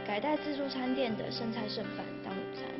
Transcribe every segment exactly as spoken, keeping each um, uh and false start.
改带自助餐店的剩菜剩饭当午餐。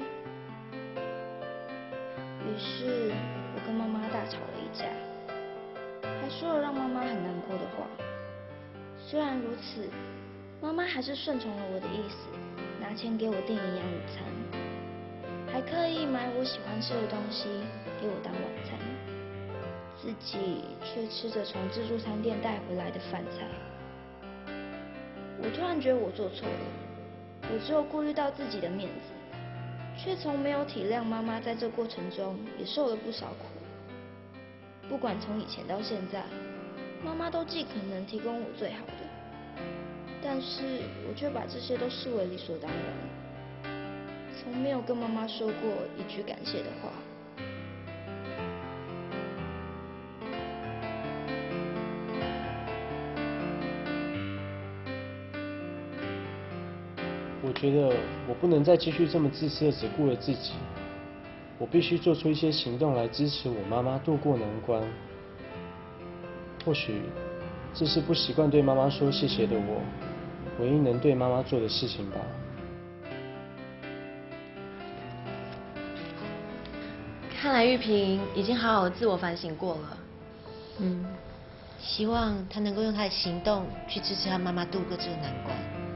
于是，我跟妈妈大吵了一架，还说了让妈妈很难过的话。虽然如此，妈妈还是顺从了我的意思，拿钱给我订营养午餐，还刻意买我喜欢吃的东西给我当晚餐，自己却吃着从自助餐店带回来的饭菜。我突然觉得我做错了，我只有顾虑到自己的面子，却从没有体谅妈妈在这过程中也受了不少苦。不管从以前到现在，妈妈都尽可能提供我最好的，但是我却把这些都视为理所当然，从没有跟妈妈说过一句感谢的话。 我觉得我不能再继续这么自私的只顾了自己，我必须做出一些行动来支持我妈妈渡过难关。或许这是不习惯对妈妈说谢谢的我唯一能对妈妈做的事情吧。 看来玉萍已经好好的自我反省过了。 嗯， 希望她能够用她的行动去支持她妈妈度过这个难关。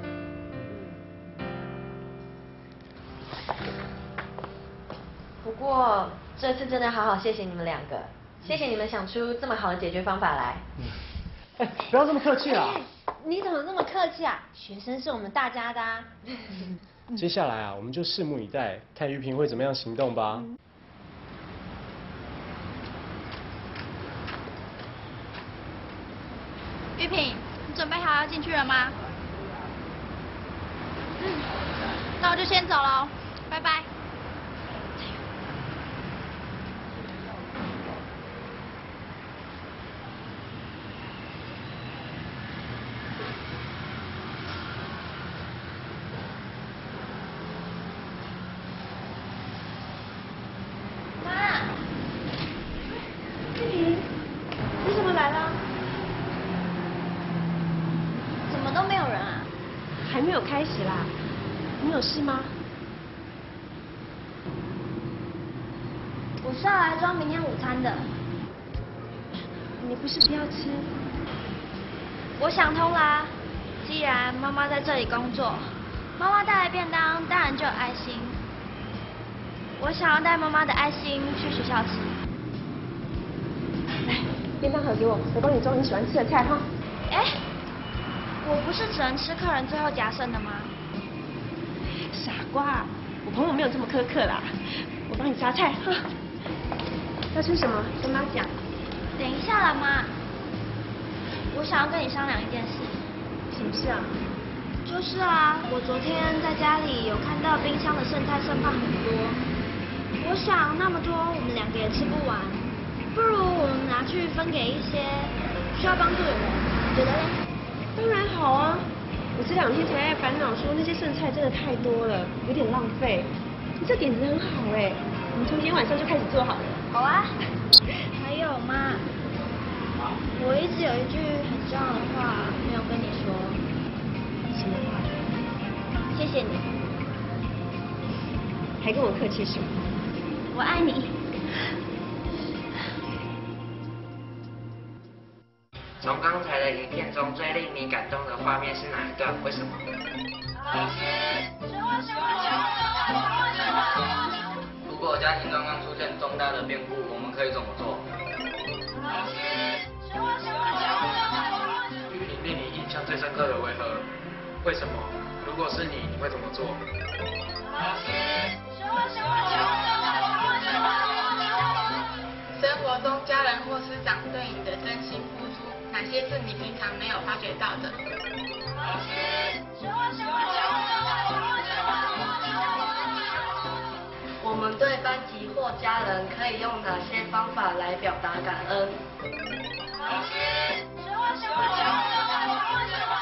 不过这次真的好好谢谢你们两个，谢谢你们想出这么好的解决方法来。 嗯，哎，不要这么客气啦。 你怎么那么客气啊？学生是我们大家的啊。 接下来啊，我们就拭目以待，看玉萍会怎么样行动吧。嗯玉萍，你准备好要进去了吗？嗯，那我就先走喽，拜拜。妈，玉萍，你怎么来了？怎么都没有人啊？ 还没有开始啦，你有事吗？ 我是要来装明天午餐的。 你不是不要吃？ 我想通啦，既然妈妈在这里工作，妈妈带来便当当然就有爱心。我想要带妈妈的爱心去学校吃。 来，便当盒给我，我帮你装你喜欢吃的菜哈。 哎，我不是只能吃客人最后夹剩的吗？ 傻瓜，我朋友没有这么苛刻啦，我帮你夹菜哈。要吃什么？跟妈讲。 等一下啦，妈，我想要跟你商量一件事。 什么事啊？ 就是啊，我昨天在家里有看到冰箱的剩菜剩饭很多，我想那么多我们两个也吃不完，不如我们拿去分给一些需要帮助的人，你觉得呢？ 当然好啊，我这两天才在烦恼说那些剩菜真的太多了，有点浪费。你这点子很好哎，我们从今天晚上就开始做好了。 好啊。还有妈，我一直有一句很重要的话没有跟你说。 什么话？ 谢谢你。 还跟我客气什么？ 我爱你。 从刚才的影片中，最令你感动的画面是哪一段？为什么？老师，什么什么什么？如果家庭刚刚出现重大的变故，我们可以怎么做？老师，什么什么什么？玉萍令你印象最深刻的为何？为什么？如果是你，你会怎么做？老师，什么什么什么？ 生活中家人或师长对你的真心付出，哪些是你平常没有发觉到的？老师，什么什么什么？ 我们对班级或家人可以用哪些方法来表达感恩？ 老师，什么什么什么？